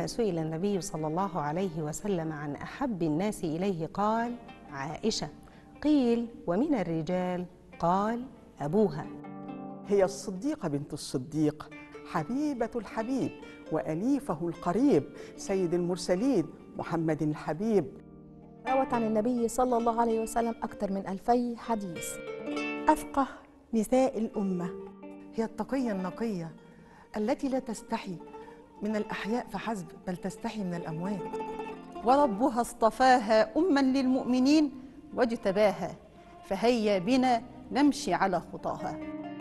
حينما سئل النبي صلى الله عليه وسلم عن أحب الناس إليه قال: عائشة. قيل: ومن الرجال؟ قال: أبوها. هي الصديقة بنت الصديق، حبيبة الحبيب وأليفه القريب، سيد المرسلين محمد الحبيب. روت عن النبي صلى الله عليه وسلم أكثر من 2000 حديث. أفقه نساء الأمة، هي التقية النقية التي لا تستحي من الأحياء فحسب، بل تستحي من الأموات. وربها اصطفاها أما للمؤمنين واجتباها، فهيا بنا نمشي على خطاها.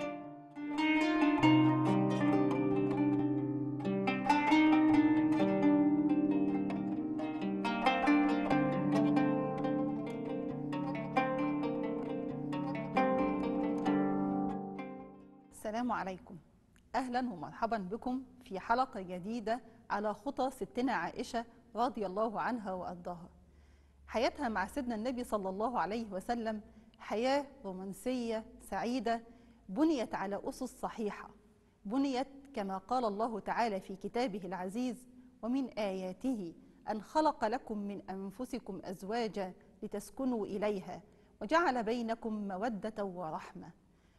السلام عليكم، أهلا ومرحبا بكم في حلقة جديدة على خطى ستنا عائشة رضي الله عنها وأرضاها. حياتها مع سيدنا النبي صلى الله عليه وسلم حياة رومانسية سعيدة، بنيت على أسس صحيحة، بنيت كما قال الله تعالى في كتابه العزيز: ومن آياته أن خلق لكم من أنفسكم أزواجا لتسكنوا إليها وجعل بينكم مودة ورحمة.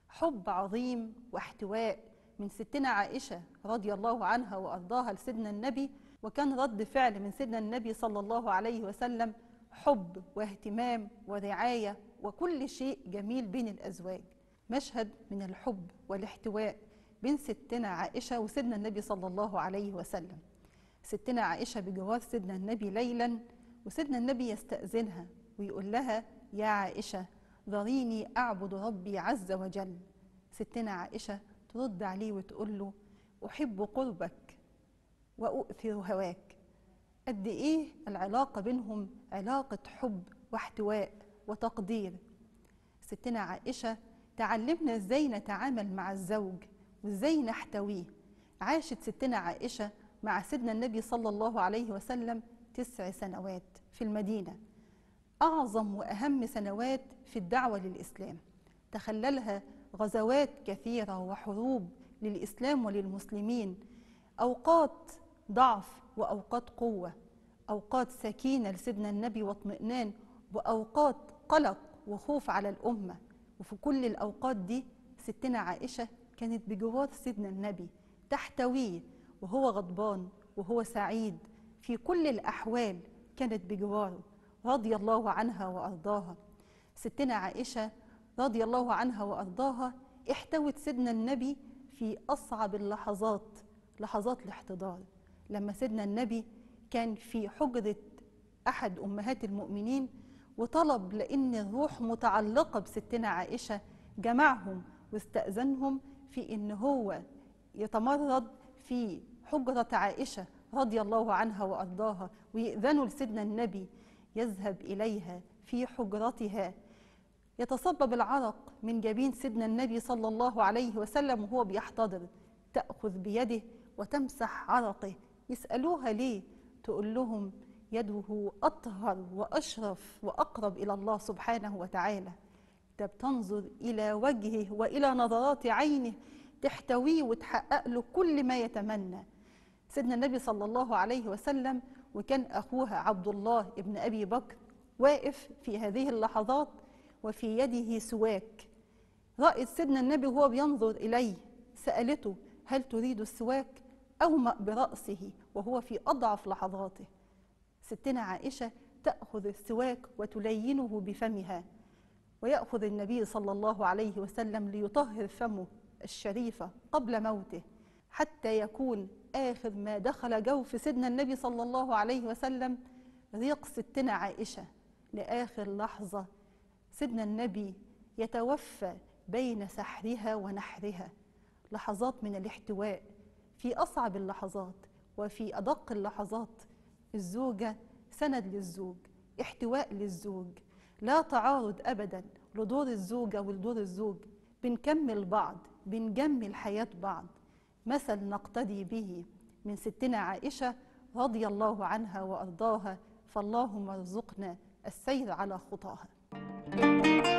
حب عظيم واحتواء من ستنا عائشة رضي الله عنها وأرضاها لسيدنا النبي، وكان رد فعل من سيدنا النبي صلى الله عليه وسلم حب واهتمام ورعاية وكل شيء جميل بين الأزواج. مشهد من الحب والاحتواء بين ستنا عائشة وسيدنا النبي صلى الله عليه وسلم. ستنا عائشة بجوار سيدنا النبي ليلا، وسيدنا النبي يستأذنها ويقول لها: يا عائشة ذريني أعبد ربي عز وجل. ستنا عائشة ترد عليه وتقول له: أحب قربك وأؤثر هواك. قد إيه العلاقة بينهم علاقة حب واحتواء وتقدير. ستنا عائشة تعلمنا إزاي نتعامل مع الزوج وإزاي نحتويه. عاشت ستنا عائشة مع سيدنا النبي صلى الله عليه وسلم 9 سنوات في المدينة، أعظم وأهم سنوات في الدعوة للإسلام. تخللها غزوات كثيرة وحروب للإسلام وللمسلمين، أوقات ضعف وأوقات قوة، أوقات سكينة لسيدنا النبي واطمئنان، وأوقات قلق وخوف على الأمة. وفي كل الأوقات دي ستنا عائشة كانت بجوار سيدنا النبي تحتويه، وهو غضبان وهو سعيد، في كل الأحوال كانت بجواره رضي الله عنها وأرضاها. ستنا عائشة رضي الله عنها وأرضاها احتوت سيدنا النبي في أصعب اللحظات، لحظات الاحتضار، لما سيدنا النبي كان في حجرة أحد أمهات المؤمنين وطلب، لأن الروح متعلقة بستنا عائشة، جمعهم واستأذنهم في إن هو يتمرد في حجرة عائشة رضي الله عنها وأرضاها، ويأذنوا لسيدنا النبي يذهب إليها في حجرتها. يتصبب العرق من جبين سيدنا النبي صلى الله عليه وسلم وهو بيحتضر، تأخذ بيده وتمسح عرقه. يسألوها ليه؟ تقول لهم: يده أطهر وأشرف وأقرب إلى الله سبحانه وتعالى. ده بتنظر إلى وجهه وإلى نظرات عينه، تحتويه وتحقق له كل ما يتمنى. سيدنا النبي صلى الله عليه وسلم وكان أخوها عبد الله ابن أبي بكر واقف في هذه اللحظات وفي يده سواك. رأت سيدنا النبي وهو بينظر إليه، سألته: هل تريد السواك؟ أومأ برأسه وهو في أضعف لحظاته. ستنا عائشة تأخذ السواك وتلينه بفمها، ويأخذ النبي صلى الله عليه وسلم ليطهر فمه الشريفة قبل موته، حتى يكون آخر ما دخل جوف سيدنا النبي صلى الله عليه وسلم ريق ستنا عائشة لآخر لحظة. سيدنا النبي يتوفى بين سحرها ونحرها، لحظات من الاحتواء في أصعب اللحظات وفي أدق اللحظات. الزوجة سند للزوج، احتواء للزوج، لا تعارض أبدا لدور الزوجة ولدور الزوج. بنكمل بعض، بنجمل حياة بعض. مثل نقتدي به من ستنا عائشة رضي الله عنها وأرضاها، فاللهم ارزقنا السير على خطاها.